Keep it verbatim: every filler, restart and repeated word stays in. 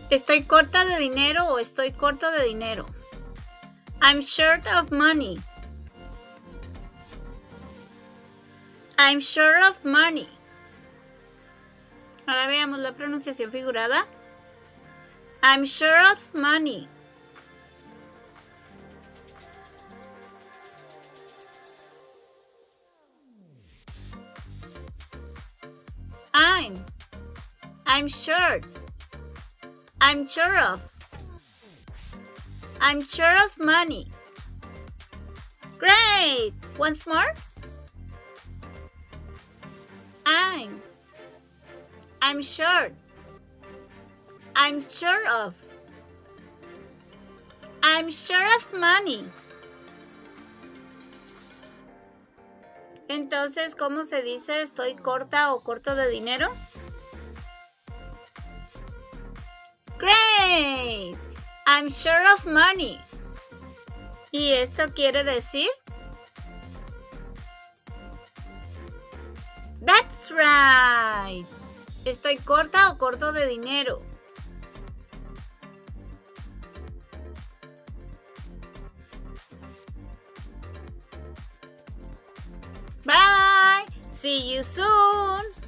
Estoy corta de dinero o estoy corto de dinero. I'm short of money. I'm short of money. Ahora veamos la pronunciación figurada. I'm short of money. I'm. I'm short. I'm short of. I'm short of money. Great! Once more. I'm. I'm short. I'm short of. I'm short of money. Entonces, ¿cómo se dice estoy corta o corto de dinero? Great! I'm short of money. ¿Y esto quiere decir? That's right. Estoy corta o corto de dinero. Bye. See you soon.